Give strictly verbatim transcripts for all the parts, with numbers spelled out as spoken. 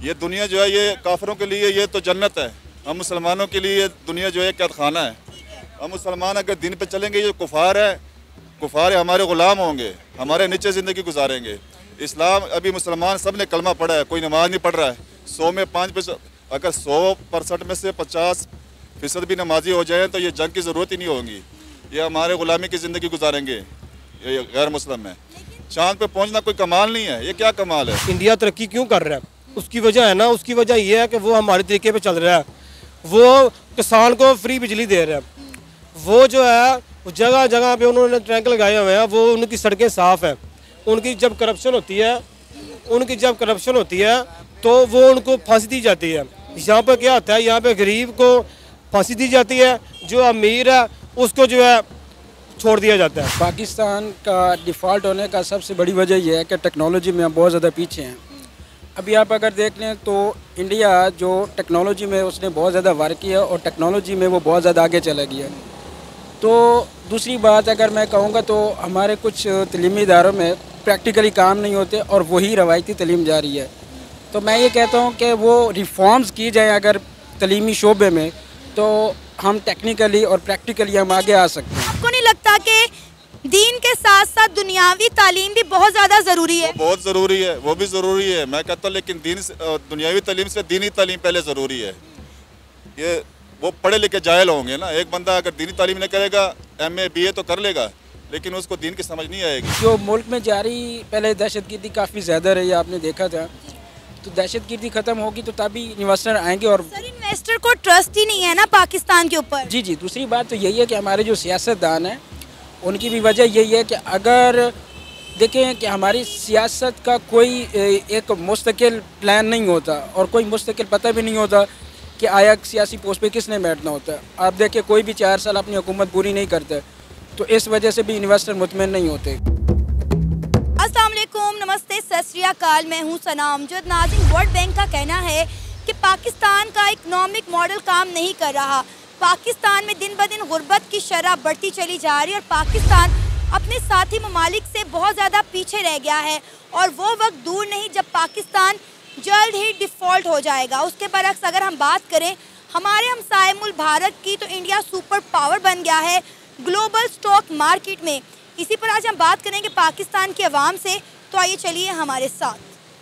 ये दुनिया जो है ये काफिरों के लिए ये तो जन्नत है, हम मुसलमानों के लिए ये दुनिया जो है कैद खाना है। हम मुसलमान अगर दिन पे चलेंगे, ये कुफार है, कुफार है हमारे ग़ुलाम होंगे, हमारे नीचे ज़िंदगी गुजारेंगे। इस्लाम अभी मुसलमान सब ने कलमा पढ़ा है, कोई नमाज नहीं पढ़ रहा है। सौ में पाँच परसेंट, अगर सौ परसेंट में से पचास फीसद भी नमाजी हो जाए तो ये जंग की ज़रूरत ही नहीं होगी, ये हमारे ग़ुलामी की ज़िंदगी गुजारेंगे। ये गैर मुस्लिम है। चाँद पे पहुँचना कोई कमाल नहीं है, ये क्या कमाल है? इंडिया तरक्की क्यों कर रहा है? उसकी वजह है ना, उसकी वजह ये है कि वो हमारे तरीके पे चल रहा है। वो किसान को फ्री बिजली दे रहा है, वो जो है जगह जगह पे उन्होंने टैंक लगाए हुए हैं, वो उनकी सड़कें साफ़ हैं। उनकी जब करप्शन होती है उनकी जब करप्शन होती है तो वो उनको फांसी दी जाती है। यहाँ पर क्या होता है, यहाँ पे गरीब को फांसी दी जाती है, जो अमीर है उसको जो है छोड़ दिया जाता है। पाकिस्तान का डिफ़ॉल्ट होने का सबसे बड़ी वजह यह है कि टेक्नोलॉजी में हम बहुत ज़्यादा पीछे हैं। अभी आप अगर देख लें तो इंडिया जो टेक्नोलॉजी में उसने बहुत ज़्यादा वर्क किया और टेक्नोलॉजी में वो बहुत ज़्यादा आगे चला गया। तो दूसरी बात अगर मैं कहूँगा तो हमारे कुछ तलीमी इदारों में प्रैक्टिकली काम नहीं होते और वही रवायती तलीम जारी है। तो मैं ये कहता हूँ कि वो रिफॉर्म्स की जाए अगर तलीमी शोबे में, तो हम टेक्निकली और प्रैक्टिकली हम आगे आ सकते हैं। आपको नहीं लगता कि दीन के साथ साथ दुनियावी तालीम भी बहुत ज़्यादा ज़रूरी है? बहुत ज़रूरी है, वो भी ज़रूरी है, मैं कहता हूँ, लेकिन दीन दुनियावी तालीम से दीनी तालीम पहले ज़रूरी है। ये वो पढ़े लिखे जाहिल होंगे ना, एक बंदा अगर दीनी तालीम नहीं करेगा, एम ए बी ए तो कर लेगा, लेकिन उसको दीन की समझ नहीं आएगी। जो मुल्क में जारी पहले दहशतगर्दी काफ़ी ज़्यादा रही, आपने देखा था, तो दहशतगर्दी ख़त्म होगी तो तभी इन्वेस्टर आएंगे। और सर, इन्वेस्टर को ट्रस्ट ही नहीं है ना पाकिस्तान के ऊपर। जी जी दूसरी बात तो यही है कि हमारे जो सियासतदान हैं उनकी भी वजह यही है कि अगर देखें कि हमारी सियासत का कोई एक मुस्तकिल प्लान नहीं होता और कोई मुस्तकिल पता भी नहीं होता कि आया सियासी पोस्ट पे किसने बैठना होता है। आप देखें कोई भी चार साल अपनी हुकूमत पूरी नहीं करता, तो इस वजह से भी इन्वेस्टर मुतमईन नहीं होते। अस्सलाम वालेकुम, नमस्ते, सत श्री अकाल, मैं हूँ सना अमजद। नाज़रीन, वर्ल्ड बैंक का कहना है कि पाकिस्तान का इकनॉमिक मॉडल काम नहीं कर रहा। पाकिस्तान में दिन ब दिन गुर्बत की शरह बढ़ती चली जा रही है और पाकिस्तान अपने साथी ममालिक से बहुत ज़्यादा पीछे रह गया है और वो वक्त दूर नहीं जब पाकिस्तान जल्द ही डिफ़ॉल्ट हो जाएगा। उसके बरक्स अगर हम बात करें हमारे हमसाए मुल्क भारत की, तो इंडिया सुपर पावर बन गया है ग्लोबल स्टॉक मार्केट में। इसी पर आज हम बात करेंगे पाकिस्तान की आवाम से, तो आइए चलिए हमारे साथ।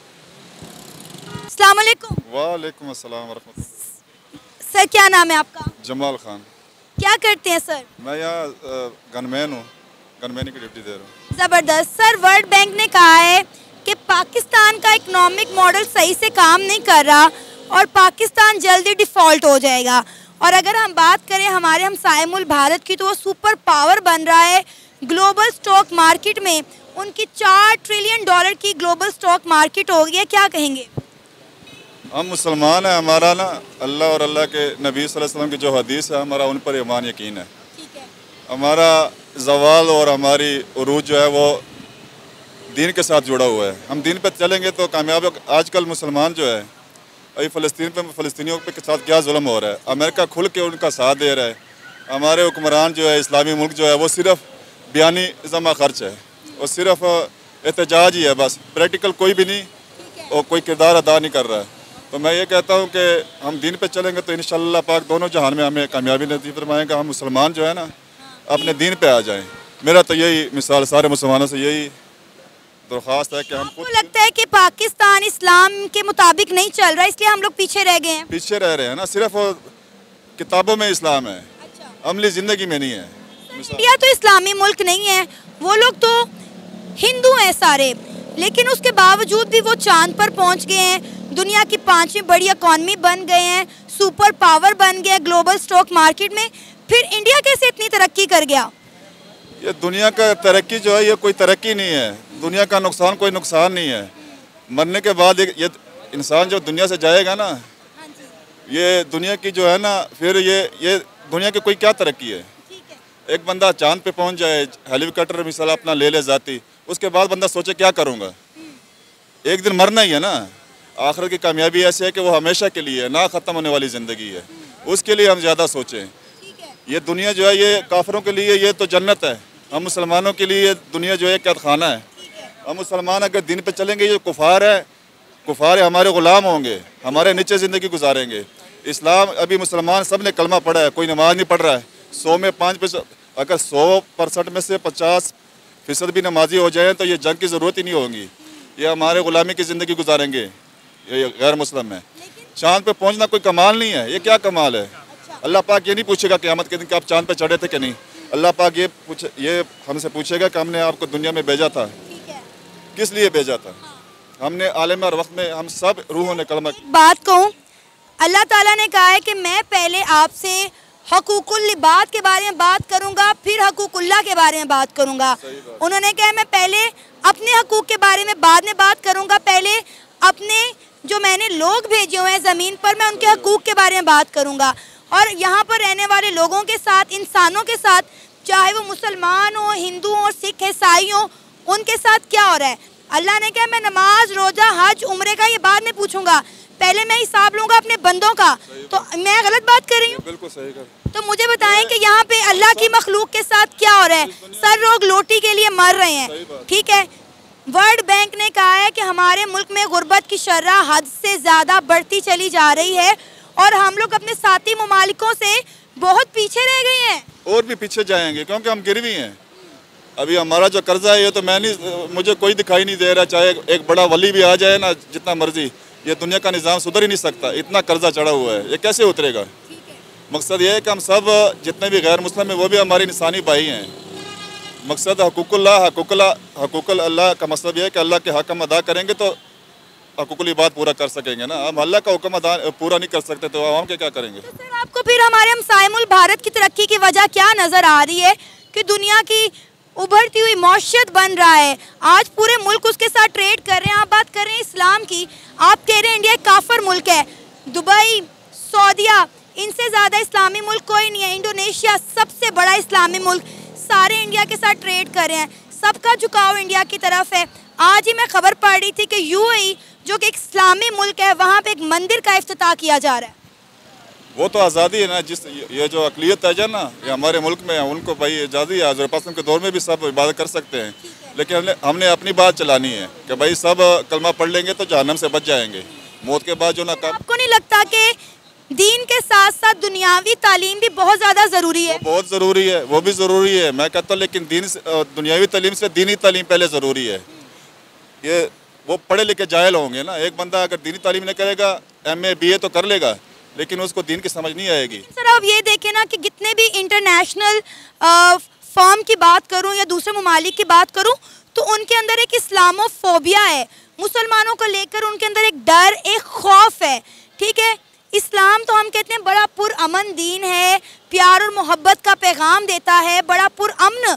अस्सलाम वालेकुम। वालेकुम अस्सलाम वरहमतुल्लाह। सर, क्या नाम है आपका? जमाल खान। क्या करते हैं सर? मैं यहाँ गनमैन हूँ, गनमैनी की ड्यूटी दे रहा हूँ। ज़बरदस्त। सर, वर्ल्ड बैंक ने कहा है कि पाकिस्तान का इकनॉमिक मॉडल सही से काम नहीं कर रहा और पाकिस्तान जल्दी डिफ़ॉल्ट हो जाएगा। और अगर हम बात करें हमारे हमसाए मुल्क भारत की, तो वो सुपर पावर बन रहा है ग्लोबल स्टॉक मार्केट में। उनकी चार ट्रिलियन डॉलर की ग्लोबल स्टॉक मार्केट हो गई है, क्या कहेंगे? हम मुसलमान हैं, हमारा ना अल्लाह और अल्लाह के नबी सल्लल्लाहु अलैहि वसल्लम की जो हदीस है, हमारा उन पर ईमान यकीन है। ठीक है। हमारा ज़वाल और हमारी उरूज जो है वो दीन के साथ जुड़ा हुआ है। हम दीन पे चलेंगे तो कामयाब। आजकल मुसलमान जो है अभी फ़लस्तीन पे फ़लस्तीनियों के साथ क्या जुल्म हो रहा है, अमेरिका खुल के उनका साथ दे रहा है। हमारे हुक्मरान जो है इस्लामी मुल्क जो है वो सिर्फ बयानी जमा खर्च है और सिर्फ एहतजाज ही है, बस प्रैक्टिकल कोई भी नहीं और कोई किरदार अदा नहीं कर रहा है। तो मैं ये कहता हूँ कि हम दीन पे चलेंगे तो इंशाअल्लाह पाक दोनों जहान में हमें कामयाबी नसीब फरमाएगा। हम मुसलमान जो है ना अपने दीन पे आ जाएं। मेरा तो यही मिसाल सारे मुसलमानों से यही दरख्वास्त है कि हम आपको लगता है कि पाकिस्तान इस्लाम के मुताबिक नहीं चल रहा, इसलिए हम लोग पीछे रह गए हैं? पीछे रह रहे हैं ना, सिर्फ किताबों में इस्लाम है, अच्छा। अमली ज़िंदगी में नहीं है। इंडिया तो इस्लामी मुल्क नहीं है, वो लोग तो हिंदू हैं सारे, लेकिन उसके बावजूद भी वो चांद पर पहुंच गए हैं, दुनिया की पांचवी बड़ी इकॉनमी बन गए हैं, सुपर पावर बन गया ग्लोबल स्टॉक मार्केट में। फिर इंडिया कैसे इतनी तरक्की कर गया? ये दुनिया का तरक्की जो है ये कोई तरक्की नहीं है, दुनिया का नुकसान कोई नुकसान नहीं है। मरने के बाद ये इंसान जो दुनिया से जाएगा ना, ये दुनिया की जो है ना, फिर ये ये दुनिया की कोई क्या तरक्की है? एक बंदा चांद पे पहुंच जाए, हेलीकॉप्टर मिसाल अपना ले ले जाती, उसके बाद बंदा सोचे क्या करूंगा। एक दिन मरना ही है ना। आखिरत की कामयाबी ऐसी है कि वो हमेशा के लिए ना ख़त्म होने वाली ज़िंदगी है, उसके लिए हम ज़्यादा सोचें। ये दुनिया जो है ये काफिरों के लिए ये तो जन्नत है, हम मुसलमानों के लिए दुनिया जो है कैद खाना है। हम मुसलमान अगर दिन पे चलेंगे, ये कुफार है, कुफार हमारे ग़ुलाम होंगे, हमारे नीचे ज़िंदगी गुजारेंगे। इस्लाम अभी मुसलमान सब ने कलमा पढ़ा है, कोई नमाज नहीं पढ़ रहा है। सौ में पाँच परसेंट, अगर सौ परसेंट में से पचास फ़ीसद भी नमाजी हो जाए तो ये जंग की ज़रूरत ही नहीं होगी। ये हमारे ग़ुलामी की ज़िंदगी गुजारेंगे ये गैर मुस्लिम है। चाँद पे पहुँचना कोई कमाल नहीं है, ये क्या कमाल है? अल्लाह पाक ये नहीं पूछेगा क़यामत के दिन कि आप चाँद पे चढ़े थे कि नहीं। अल्लाह पाक ये पूछे ये हमसे पूछेगा कि हमने आपको दुनिया में भेजा था, किस लिए भेजा था। हमने आलम और वक्त में हम सब रूहों ने कलमा। बात कहूँ, अल्लाह ताला ने कहा है कि मैं पहले आपसे हकूकुल इबाद के बारे में बात करूंगा, फिर हकूकुल्लाह के बारे में बात करूंगा। उन्होंने कहा मैं पहले अपने हकूक के बारे में बाद में बात करूंगा, पहले अपने जो मैंने लोग भेजे हुए हैं ज़मीन पर मैं उनके हकूक के बारे में बात करूंगा। और यहाँ पर रहने वाले लोगों के साथ, इंसानों के साथ, चाहे वो मुसलमान हो, हिंदू हो, सिख, ईसाई हो, उनके साथ क्या हो रहा है। अल्लाह ने कहा मैं नमाज, रोज़ा, हज, उम्रे का ये बाद में पूछूंगा, पहले मैं हिसाब लूंगा अपने बंदों का। तो मैं गलत बात कर रही हूँ? बिल्कुल सही कर। तो मुझे बताएं कि यहाँ पे अल्लाह की मखलूक के साथ क्या हो रहा है। सर लोग रोटी के लिए मर रहे हैं, ठीक है। वर्ल्ड बैंक ने कहा है कि हमारे मुल्क में गुर्बत की शर्ह हद से ज़्यादा बढ़ती चली जा रही है और हम लोग अपने साथी ममालिकों से बहुत पीछे रह गए हैं। और भी पीछे जाएंगे क्योंकि हम गिरवी हैं। अभी हमारा जो कर्जा है ये तो मैं नहीं, मुझे कोई दिखाई नहीं दे रहा। चाहे एक बड़ा वली भी आ जाए ना, जितना मर्जी, ये दुनिया का निज़ाम सुधर ही नहीं सकता, इतना कर्जा चढ़ा हुआ है, ये कैसे उतरेगा। मकसद ये है कि हम सब जितने भी गैर मुस्लिम हैं वो भी हमारे इंसानी भाई हैं। मकसद हकूकुल्लाह हकूकुल्लाह हकूकुल अल्लाह का मतलब ये है कि अल्लाह के हक हम अदा करेंगे तो हकूकुल इबाद पूरा कर सकेंगे ना। हम अल्लाह का हुक्म अदा पूरा नहीं कर सकते तो आवाम के क्या करेंगे। तो सर आपको फिर हमारे हमसाए मुल्क भारत की तरक्की की वजह क्या नज़र आ रही है कि दुनिया की उभरती हुई मौशियत बन रहा है, आज पूरे मुल्क उसके साथ ट्रेड कर रहे हैं। आप बात कर रहे हैं इस्लाम की, आप कह रहे हैं इंडिया एक काफर मुल्क है। दुबई, सऊदिया, इनसे ज़्यादा इस्लामी मुल्क कोई नहीं है। इंडोनेशिया सबसे बड़ा इस्लामी मुल्क, सारे इंडिया के साथ ट्रेड कर रहे हैं, सबका झुकाव इंडिया की तरफ है। आज ही मैं खबर पढ़ रही थी कि यूएई जो कि एक इस्लामी मुल्क है, वहाँ पे एक मंदिर का इफ्तिताह किया जा रहा है। वो तो आज़ादी है ना, जिस ये जो अकलियत है ना ये हमारे मुल्क में है, उनको भाई आज़ादी है। हज़रत पाक के दौर में भी सब इबादत कर सकते हैं, लेकिन हमने हमने अपनी बात चलानी है कि भाई सब कलमा पढ़ लेंगे तो जहन्नम से बच जाएंगे। मौत के बाद जो ना काम। आपको नहीं लगता कि दीन के साथ साथ दुनियावी तालीम भी बहुत ज़्यादा ज़रूरी है? बहुत ज़रूरी है, वो भी ज़रूरी है मैं कहता हूँ, लेकिन दीन दुनियावी तालीम से दीनी तालीम पहले ज़रूरी है। ये वो पढ़े लिखे जाहिल होंगे ना, एक बंदा अगर दीनी तालीम नहीं करेगा, एम ए बी ए तो कर लेगा, लेकिन उसको दीन की समझ नहीं आएगी। सर आप ये देखें ना कि जितने भी इंटरनेशनल फर्म की बात करूं या दूसरे ममालिक की बात करूं तो उनके अंदर एक इस्लामोफोबिया है, मुसलमानों को लेकर उनके अंदर एक डर, एक खौफ है, ठीक है। इस्लाम तो हम कहते हैं बड़ा पुरअमन दीन है, प्यार और मोहब्बत का पैगाम देता है, बड़ा पुरअमन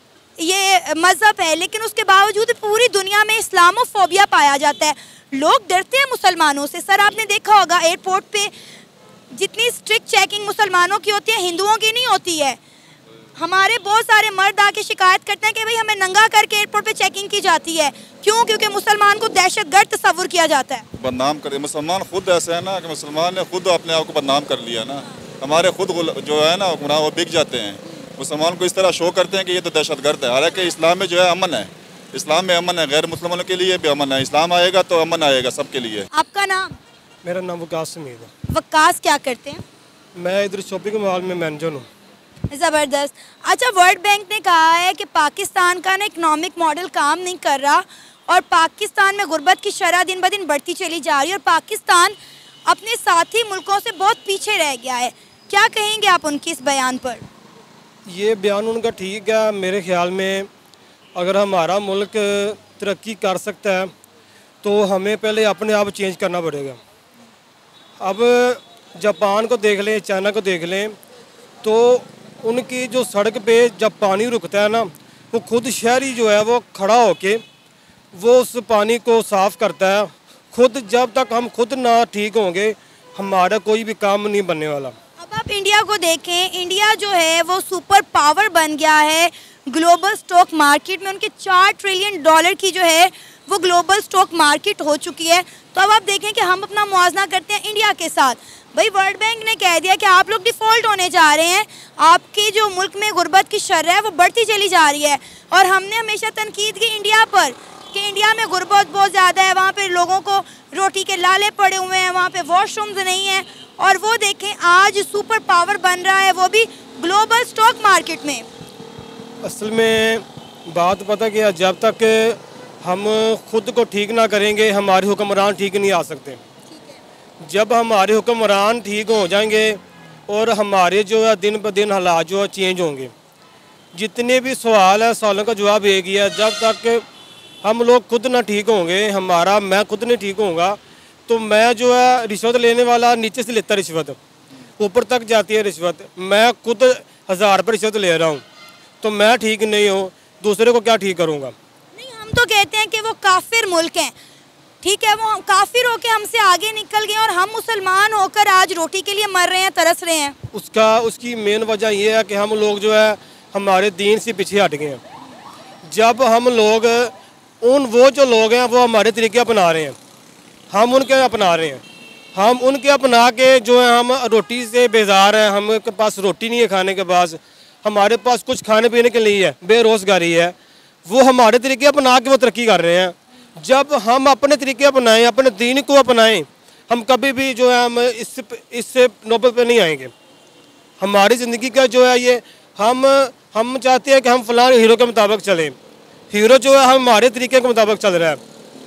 ये मज़हब है, लेकिन उसके बावजूद पूरी दुनिया में इस्लामोफोबिया पाया जाता है। लोग डरते हैं मुसलमानों से। सर आपने देखा होगा एयरपोर्ट पे जितनी स्ट्रिक्ट चेकिंग मुसलमानों की होती है, हिंदुओं की नहीं होती है। हमारे बहुत सारे मर्द आके शिकायत करते हैं कि भाई हमें नंगा करके एयरपोर्ट पे चेकिंग की जाती है। क्यों? क्योंकि मुसलमान को दहशतगर्द तस्वुर किया जाता है। बदनाम करे मुसलमान खुद ऐसे है ना कि मुसलमान ने खुद अपने आप को बदनाम कर लिया ना। हमारे खुद जो है ना गुनाह वो बिक जाते हैं। मुसलमान को इस तरह शो करते हैं कि ये तो दहशतगर्द है, हालांकि इस्लाम में जो है अमन है, इस्लाम में अमन है, गैर मुसलमानों के लिए भी अमन है। इस्लाम आएगा तो अमन आएगा सबके लिए। आपका नाम? मेरा नाम वकास समीद है। वकास क्या करते हैं? मैं इधर शॉपिंग मॉल में मैनेजर हूँ। ज़बरदस्त। अच्छा, वर्ल्ड बैंक ने कहा है कि पाकिस्तान का ना इकनॉमिक मॉडल काम नहीं कर रहा और पाकिस्तान में गुर्बत की शरह दिन ब दिन बढ़ती चली जा रही है और पाकिस्तान अपने साथी मुल्कों से बहुत पीछे रह गया है। क्या कहेंगे आप उनकी इस बयान पर? ये बयान उनका ठीक है। मेरे ख्याल में अगर हमारा मुल्क तरक्की कर सकता है तो हमें पहले अपने आप चेंज करना पड़ेगा। अब जापान को देख लें, चाइना को देख लें, तो उनकी जो सड़क पे जब पानी रुकता है ना, वो खुद शहरी जो है वो खड़ा होके वो उस पानी को साफ़ करता है खुद। जब तक हम खुद ना ठीक होंगे हमारा कोई भी काम नहीं बनने वाला। अब आप इंडिया को देखें, इंडिया जो है वो सुपर पावर बन गया है ग्लोबल स्टॉक मार्केट में। उनके चार ट्रिलियन डॉलर की जो है वो ग्लोबल स्टॉक मार्केट हो चुकी है। तो अब आप देखें कि हम अपना मुआवजा करते हैं इंडिया के साथ। भाई वर्ल्ड बैंक ने कह दिया कि आप लोग डिफ़ॉल्ट होने जा रहे हैं, आपके जो मुल्क में गुर्बत की शरह है वो बढ़ती चली जा रही है। और हमने हमेशा तनकीद की इंडिया पर कि इंडिया में गुर्बत बहुत ज़्यादा है, वहाँ पे लोगों को रोटी के लाले पड़े हुए हैं, वहाँ पे वॉशरूम्स नहीं हैं, और वो देखें आज सुपर पावर बन रहा है, वो भी ग्लोबल स्टॉक मार्केट में। असल में बात पता क्या, जब तक हम खुद को ठीक ना करेंगे हमारे हुक्मरान ठीक नहीं आ सकते। जब हमारे हुक्मरान ठीक हो जाएंगे और हमारे जो है दिन ब दिन हालात जो है चेंज होंगे। जितने भी सवाल हैं सवालों का जवाब एक ही है, जब तक हम लोग खुद ना ठीक होंगे, हमारा मैं खुद नहीं ठीक होऊंगा, तो मैं जो है रिश्वत लेने वाला नीचे से लेता रिश्वत, ऊपर तक जाती है रिश्वत, मैं खुद हज़ार पर रिश्वत ले रहा हूँ, तो मैं ठीक नहीं हूँ, दूसरे को क्या ठीक करूँगा। नहीं, हम तो कहते हैं कि वो काफिर मुल्क हैं, ठीक है, वो काफिर होकर हमसे आगे निकल गए और हम मुसलमान होकर आज रोटी के लिए मर रहे हैं, तरस रहे हैं। उसका उसकी मेन वजह ये है कि हम लोग जो है हमारे दीन से पीछे हट गए हैं। जब हम लोग उन वो जो लोग हैं वो हमारे तरीके अपना रहे हैं, हम उनके अपना रहे हैं, हम उनके अपना के जो है हम रोटी से बेजार हैं, हमारे पास रोटी नहीं है खाने के पास, हमारे पास कुछ खाने पीने के लिए है, बेरोज़गारी है, वो हमारे तरीके अपना के वो तरक्की कर रहे हैं। जब हम अपने तरीके अपनाएं, अपने दीन को अपनाएं, हम कभी भी जो है हम इससे इससे नौबत पे नहीं आएंगे। हमारी ज़िंदगी का जो है ये हम हम चाहते हैं कि हम फलां हीरो के मुताबिक चलें, हीरो जो है हमारे तरीके के मुताबिक चल रहा है।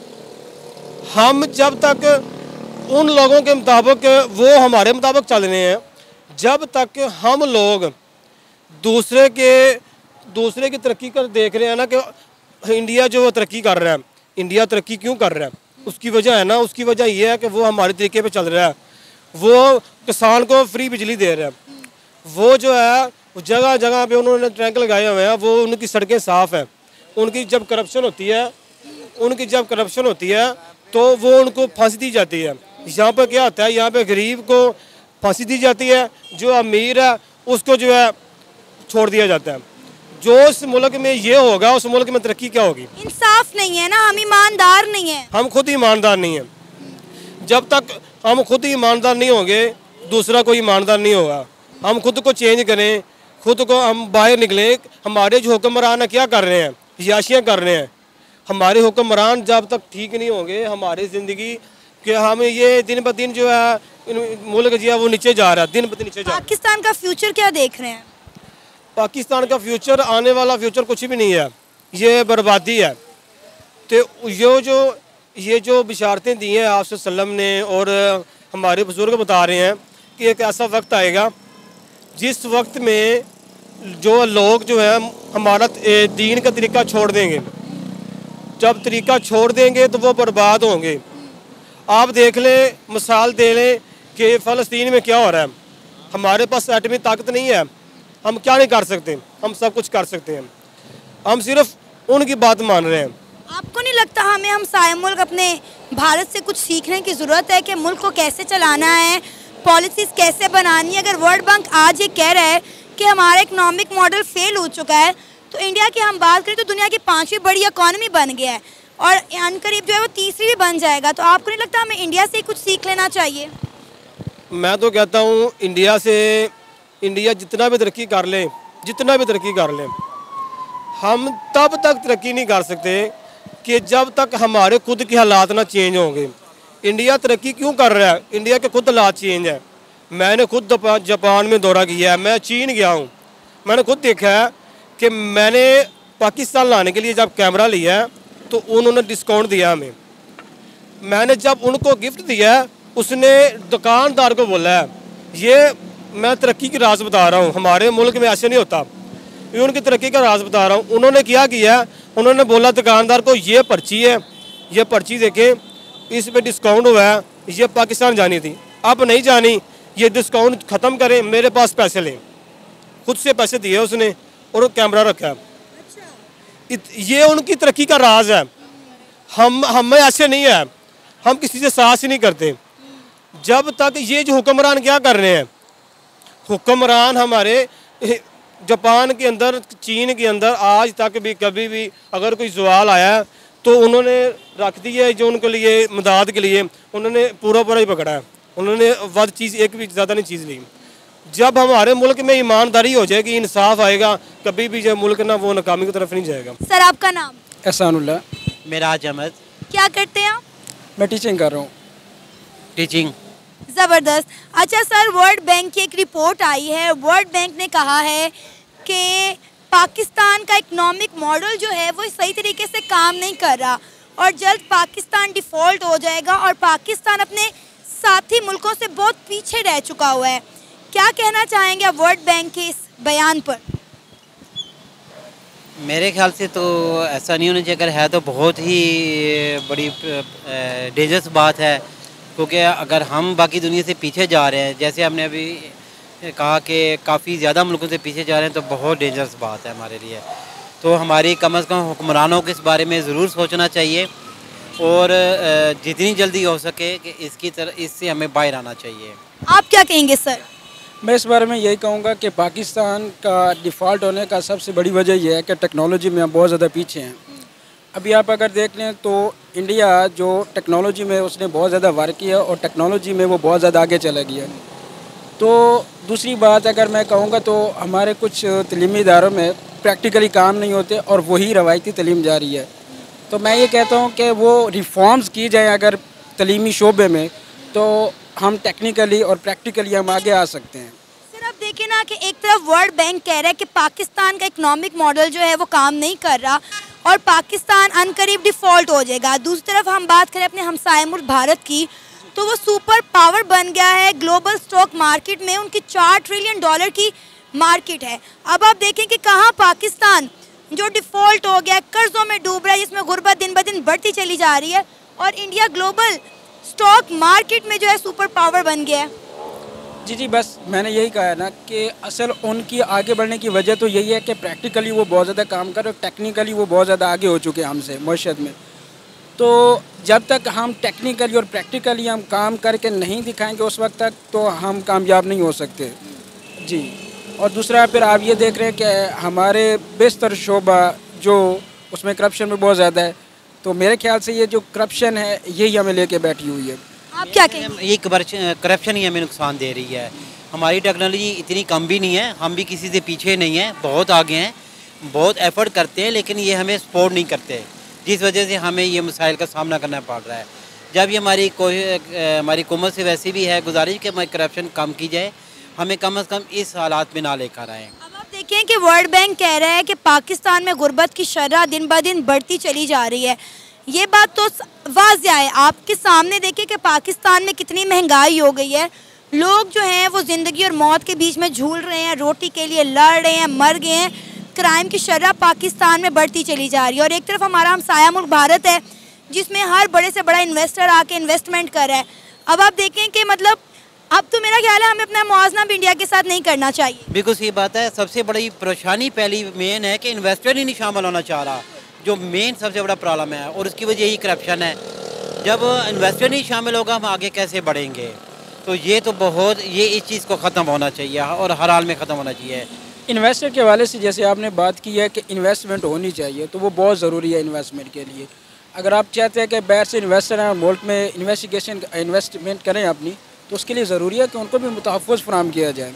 हम जब तक उन लोगों के मुताबिक वो हमारे मुताबिक चल रहे हैं, जब तक हम लोग दूसरे के दूसरे की तरक्की कर देख रहे हैं ना कि इंडिया जो वो तरक्की कर रहा है, इंडिया तरक्की क्यों कर रहा है, उसकी वजह है ना, उसकी वजह ये है कि वो हमारे तरीके पे चल रहा है, वो किसान को फ्री बिजली दे रहा है, वो जो है जगह जगह पे उन्होंने टैंक लगाए हुए हैं, वो उनकी सड़कें साफ़ हैं। उनकी जब करप्शन होती है उनकी जब करप्शन होती है तो वो उनको फांसी दी जाती है। यहाँ पर क्या होता है, यहाँ पे गरीब को फांसी दी जाती है, जो अमीर है उसको जो है छोड़ दिया जाता है। जो उस मुल्क में ये होगा उस मुल्क में तरक्की क्या होगी? इंसाफ नहीं है ना, हम ईमानदार नहीं है, हम खुद ईमानदार नहीं हैं। जब तक हम खुद ईमानदार नहीं होंगे दूसरा कोई ईमानदार नहीं होगा। हम खुद को चेंज करें, खुद को हम बाहर निकलें। हमारे जो हुक्मरान क्या कर रहे हैं, याशियाँ कर रहे हैं। हमारे हुक्मरान जब तक ठीक नहीं होंगे हमारी ज़िंदगी कि हम ये दिन ब दिन जो है मुल्क जो है वो नीचे जा रहा है, दिन ब दिन नीचे जा रहा है। पाकिस्तान का फ्यूचर क्या देख रहे हैं? पाकिस्तान का फ्यूचर, आने वाला फ्यूचर कुछ भी नहीं है, ये बर्बादी है। तो ये जो ये जो बिशारतें दी हैं आप सल्लम ने और हमारे बुजुर्ग बता रहे हैं कि एक ऐसा वक्त आएगा जिस वक्त में जो लोग जो है हमारा दीन का तरीका छोड़ देंगे। जब तरीका छोड़ देंगे तो वो बर्बाद होंगे। आप देख लें, मिसाल दे लें कि फ़लस्तीन में क्या हो रहा है। हमारे पास एटमी ताकत नहीं है, हम क्या नहीं कर सकते, हम सब कुछ कर सकते हैं। हम सिर्फ उनकी बात मान रहे हैं। आपको नहीं लगता हमें हमसाया मुल्क अपने भारत से कुछ सीखने की ज़रूरत है कि मुल्क को कैसे चलाना है, पॉलिसीज़ कैसे बनानी है? अगर वर्ल्ड बैंक आज ये कह रहा है कि हमारा इकनॉमिक मॉडल फेल हो चुका है, तो इंडिया की हम बात करें तो दुनिया की पाँचवीं बड़ी इकॉनमी बन गया है और अनकरीब जो है वो तीसरी भी बन जाएगा। तो आपको नहीं लगता हमें इंडिया से कुछ सीख लेना चाहिए? मैं तो कहता हूँ इंडिया से इंडिया जितना भी तरक्की कर ले, जितना भी तरक्की कर ले, हम तब तक तरक्की नहीं कर सकते कि जब तक हमारे खुद के हालात ना चेंज होंगे। इंडिया तरक्की क्यों कर रहा है? इंडिया के खुद हालात चेंज है। मैंने खुद जापान में दौरा किया है, मैं चीन गया हूँ, मैंने खुद देखा है कि मैंने पाकिस्तान लाने के लिए जब कैमरा लिया है तो उन्होंने डिस्काउंट दिया हमें। मैंने जब उनको गिफ्ट दिया है उसने दुकानदार को बोला है ये मैं तरक्की की राज बता रहा हूँ, हमारे मुल्क में ऐसे नहीं होता, ये उनकी तरक्की का राज बता रहा हूँ। उन्होंने क्या किया, उन्होंने बोला दुकानदार को ये पर्ची है, ये पर्ची देखें, इस पे डिस्काउंट हुआ है, ये पाकिस्तान जानी थी, अब नहीं जानी, ये डिस्काउंट ख़त्म करें, मेरे पास पैसे लें। खुद से पैसे दिए उसने और कैमरा रखा। ये उनकी तरक्की का राज है। हम हमें ऐसे नहीं है, हम किसी से साहस ही नहीं करते। जब तक ये जो हुक्मरान क्या कर रहे हैं, हुक्मरान हमारे जापान के अंदर, चीन के अंदर आज तक भी कभी भी अगर कोई सवाल आया तो उन्होंने रख दिया है, जो उनके लिए मदद के लिए उन्होंने पूरा पूरा ही पकड़ा है, उन्होंने वध चीज़ एक भी ज़्यादा नहीं चीज़ ली। जब हमारे मुल्क में ईमानदारी हो जाएगी, इंसाफ आएगा, कभी भी जो मुल्क ना वो नाकामी की तरफ नहीं जाएगा। सर आपका नाम? एहसानुल्लाह। मेराज अहमद। क्या करते हैं आप? मैं टीचिंग कर रहा हूँ। टीचिंग। ज़बरदस्त। अच्छा सर, वर्ल्ड बैंक की एक रिपोर्ट आई है। वर्ल्ड बैंक ने कहा है कि पाकिस्तान का इकोनॉमिक मॉडल जो है वो सही तरीके से काम नहीं कर रहा और जल्द पाकिस्तान डिफ़ॉल्ट हो जाएगा और पाकिस्तान अपने साथी मुल्कों से बहुत पीछे रह चुका हुआ है। क्या कहना चाहेंगे आप वर्ल्ड बैंक के इस बयान पर? मेरे ख्याल से तो ऐसा नहीं होना चाहिए, अगर है तो बहुत ही बड़ी डेंजरस बात है, क्योंकि अगर हम बाकी दुनिया से पीछे जा रहे हैं, जैसे हमने अभी कहा कि काफ़ी ज़्यादा मुल्कों से पीछे जा रहे हैं, तो बहुत डेंजरस बात है हमारे लिए। तो हमारी कम अज़ कम हुक्मरानों को इस बारे में ज़रूर सोचना चाहिए और जितनी जल्दी हो सके कि इसकी तरह इससे हमें बाहर आना चाहिए। आप क्या कहेंगे सर? मैं इस बारे में यही कहूँगा कि पाकिस्तान का डिफ़ॉल्ट होने का सबसे बड़ी वजह यह है कि टेक्नोलॉजी में हम बहुत ज़्यादा पीछे हैं। अभी आप अगर देख लें तो इंडिया जो टेक्नोलॉजी में उसने बहुत ज़्यादा वर्क किया और टेक्नोलॉजी में वो बहुत ज़्यादा आगे चला गया। तो दूसरी बात अगर मैं कहूँगा तो हमारे कुछ तलीमी इदारों में प्रैक्टिकली काम नहीं होते और वही रवायती तलीम जारी है। तो मैं ये कहता हूँ कि वो रिफॉर्म्स की जाए अगर तलीमी शोबे में, तो हम टेक्निकली और प्रैक्टिकली हम आगे आ सकते हैं। सर अब देखिए ना कि एक तरफ वर्ल्ड बैंक कह रहा है कि पाकिस्तान का इकोनॉमिक मॉडल जो है वो काम नहीं कर रहा और पाकिस्तान अनकरीब डिफ़ॉल्ट हो जाएगा। दूसरी तरफ हम बात करें अपने हमसाए मुल्क भारत की, तो वो सुपर पावर बन गया है ग्लोबल स्टॉक मार्केट में, उनकी चार ट्रिलियन डॉलर की मार्केट है। अब आप देखें कि कहाँ पाकिस्तान जो डिफ़ॉल्ट हो गया, कर्ज़ों में डूब रहा है, जिसमें गुर्बत दिन ब दिन बढ़ती चली जा रही है, और इंडिया ग्लोबल स्टॉक मार्केट में जो है सुपर पावर बन गया है। जी जी बस मैंने यही कहा है ना कि असल उनकी आगे बढ़ने की वजह तो यही है कि प्रैक्टिकली वो बहुत ज़्यादा काम कर रहे और टेक्निकली वो बहुत ज़्यादा आगे हो चुके हैं हमसे मईशत में। तो जब तक हम टेक्निकली और प्रैक्टिकली हम काम करके नहीं दिखाएंगे उस वक्त तक तो हम कामयाब नहीं हो सकते जी। और दूसरा फिर आप ये देख रहे हैं कि हमारे बेशतर शोबा जो उसमें करप्शन में बहुत ज़्यादा है, तो मेरे ख्याल से ये जो करप्शन है यही हमें लेके बैठी हुई है। आप क्या कहेंगे? ये करप्शन ही हमें नुकसान दे रही है। हमारी टेक्नोलॉजी इतनी कम भी नहीं है, हम भी किसी से पीछे नहीं हैं, बहुत आगे हैं, बहुत एफर्ट करते हैं, लेकिन ये हमें सपोर्ट नहीं करते, जिस वजह से हमें ये मसाइल का सामना करना पड़ रहा है। जब ये हमारी हमारी हुकूमत से वैसे भी है गुजारिश कि हमारी करप्शन कम की जाए, हमें कम अज़ कम इस हालात में ना लेकर आएँ। अब आप देखें कि वर्ल्ड बैंक कह रहा है कि पाकिस्तान में गुर्बत की शरह दिन ब दिन बढ़ती चली जा रही है। ये बात तो वाज़िया है, आपके सामने देखिए कि पाकिस्तान में कितनी महंगाई हो गई है। लोग जो हैं वो ज़िंदगी और मौत के बीच में झूल रहे हैं, रोटी के लिए लड़ रहे हैं, मर गए हैं। क्राइम की शरह पाकिस्तान में बढ़ती चली जा रही है और एक तरफ हमारा हमसाया मुल्क भारत है जिसमें हर बड़े से बड़ा इन्वेस्टर आके इन्वेस्टमेंट कर रहा है। अब आप देखें कि मतलब अब तो मेरा ख्याल है हमें अपना मुआवजा भी इंडिया के साथ नहीं करना चाहिए। बिल्कुल सही बात है। सबसे बड़ी परेशानी पहली मेन है कि इन्वेस्टर ही नहीं शामिल होना चाह रहा, जो मेन सबसे बड़ा प्रॉब्लम है, और उसकी वजह यही करप्शन है। जब इन्वेस्टर नहीं शामिल होगा हम आगे कैसे बढ़ेंगे? तो ये तो बहुत ये इस चीज़ को ख़त्म होना चाहिए और हर हाल में ख़त्म होना चाहिए। इन्वेस्टर के हवाले से जैसे आपने बात की है कि इन्वेस्टमेंट होनी चाहिए, तो वो बहुत ज़रूरी है इन्वेस्टमेंट के लिए। अगर आप चाहते हैं कि बाहर से इन्वेस्टर हैं मुल्क में इन्वेस्टिगेशन इन्वेस्टमेंट करें अपनी, तो उसके लिए ज़रूरी है कि उनको भी मुतहफ़्फ़ुज़ फराहम किया जाए।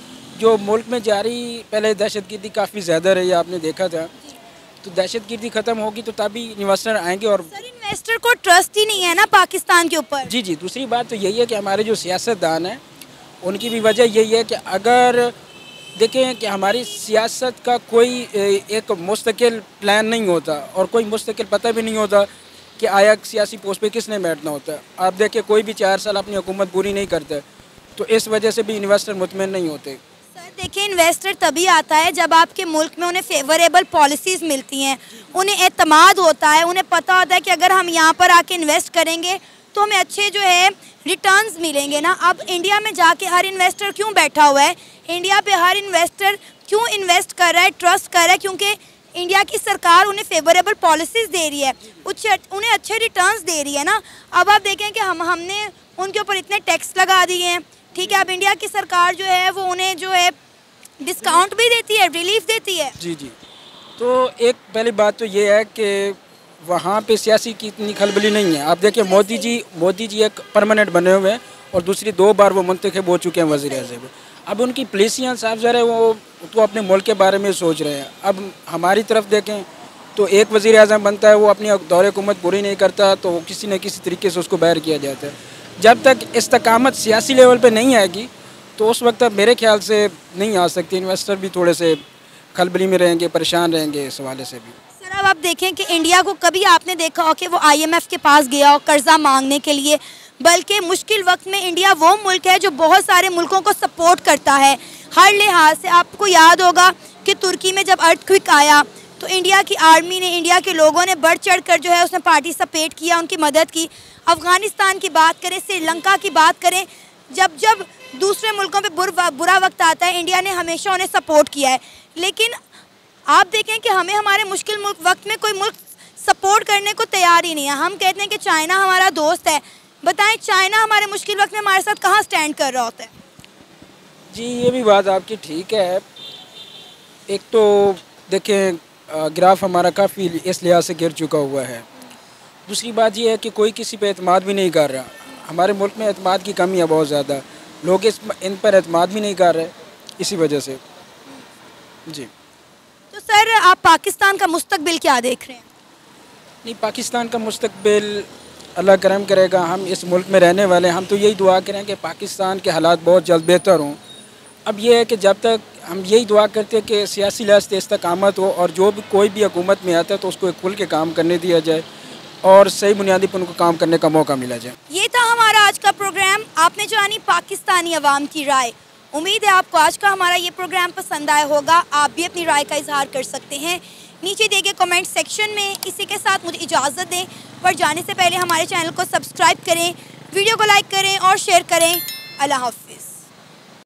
जो मुल्क में जारी पहले दहशतगर्दी काफ़ी ज़्यादा रही, आपने देखा था, तो दहशतगर्दी ख़त्म होगी तो तभी इन्वेस्टर आएंगे। और सर इन्वेस्टर को ट्रस्ट ही नहीं है ना पाकिस्तान के ऊपर। जी जी दूसरी बात तो यही है कि हमारे जो सियासतदान हैं उनकी भी वजह यही है कि अगर देखें कि हमारी सियासत का कोई एक मुस्तकिल प्लान नहीं होता और कोई मुस्तकिल पता भी नहीं होता कि आया सियासी पोस्ट पे किसने बैठना होता है। आप देखें कोई भी चार साल अपनी हुकूमत पूरी नहीं करता, तो इस वजह से भी इन्वेस्टर मुतमईन नहीं होते। सर देखिए इन्वेस्टर तभी आता है जब आपके मुल्क में उन्हें फेवरेबल पॉलिसीज़ मिलती हैं, उन्हें एतमाद होता है, उन्हें पता होता है कि अगर हम यहाँ पर आके इन्वेस्ट करेंगे तो हमें अच्छे जो है रिटर्न्स मिलेंगे ना। अब इंडिया में जाके हर इन्वेस्टर क्यों बैठा हुआ है? इंडिया पे हर इन्वेस्टर क्यों इन्वेस्ट कर रहा है, ट्रस्ट कर रहा है? क्योंकि इंडिया की सरकार उन्हें फेवरेबल पॉलिसीज़ दे रही है, उन्हें अच्छे रिटर्न्स दे रही है ना। अब आप देखें कि हम हमने उनके ऊपर इतने टैक्स लगा दिए हैं, ठीक है। अब इंडिया की सरकार जो है वो उन्हें जो है डिस्काउंट भी देती है, रिलीफ देती है। जी जी तो एक पहली बात तो ये है कि वहाँ पे सियासी की इतनी खलबली नहीं है। आप देखिए मोदी जी मोदी जी एक परमानेंट बने हुए हैं और दूसरी दो बार वो मुंतखब हो चुके हैं वज़ीर आज़म। अब उनकी पॉलिसियाँ साफ ज़रा वो तो अपने मुल्क के बारे में सोच रहे हैं। अब हमारी तरफ देखें तो एक वज़ीर आज़म बनता है, वो अपनी दौरे हुकूमत पूरी नहीं करता तो किसी न किसी तरीके से उसको बाहर किया जाता है। जब तक इस्तकामत सियासी लेवल पे नहीं आएगी तो उस वक्त अब मेरे ख्याल से नहीं आ सकती। इन्वेस्टर भी थोड़े से खलबली में रहेंगे, परेशान रहेंगे इस हवाले से भी। सर अब आप देखें कि इंडिया को कभी आपने देखा हो कि वो आईएमएफ के पास गया हो कर्जा मांगने के लिए, बल्कि मुश्किल वक्त में इंडिया वो मुल्क है जो बहुत सारे मुल्कों को सपोर्ट करता है हर लिहाज से। आपको याद होगा कि तुर्की में जब अर्थक्वेक आया तो इंडिया की आर्मी ने, इंडिया के लोगों ने बढ़ चढ़ कर जो है उसमें पार्टिसिपेट किया, उनकी मदद की। अफ़गानिस्तान की बात करें, श्रीलंका की बात करें, जब जब दूसरे मुल्कों पे बुरा बुरा वक्त आता है इंडिया ने हमेशा उन्हें सपोर्ट किया है। लेकिन आप देखें कि हमें हमारे मुश्किल वक्त में कोई मुल्क सपोर्ट करने को तैयार ही नहीं है। हम कहते हैं कि चाइना हमारा दोस्त है, बताएं चाइना हमारे मुश्किल वक्त में हमारे साथ कहाँ स्टैंड कर रहा होता है? जी ये भी बात आपकी ठीक है। एक तो देखें ग्राफ हमारा काफ़ी इस लिहाज से गिर चुका हुआ है। दूसरी बात ये है कि कोई किसी पे एतमाद भी नहीं कर रहा। हमारे मुल्क में एतमाद की कमी है बहुत ज़्यादा, लोग इस इन पर एतमाद भी नहीं कर रहे इसी वजह से। जी तो सर आप पाकिस्तान का मुस्तकबिल क्या देख रहे हैं? नहीं, पाकिस्तान का मुस्तकबिल अल्लाह करम करेगा। हम इस मुल्क में रहने वाले, हम तो यही दुआ करें कि पाकिस्तान के हालात बहुत जल्द बेहतर हों। अब ये है कि जब तक हम यही दुआ करते हैं कि सियासी लिहाज से इस्तकामत हो और जो भी कोई भी हुकूमत में आता है तो उसको एक खुल के काम करने दिया जाए और सही बुनियादी पर उनको काम करने का मौका मिला जाए। ये था हमारा आज का प्रोग्राम। आपने जानी पाकिस्तानी अवाम की राय। उम्मीद है आपको आज का हमारा ये प्रोग्राम पसंद आया होगा। आप भी अपनी राय का इजहार कर सकते हैं नीचे दिए गए कमेंट सेक्शन में। इसी के साथ मुझे इजाज़त दें, पर जाने से पहले हमारे चैनल को सब्सक्राइब करें, वीडियो को लाइक करें और शेयर करें। अल्लाह हाफ़िज़।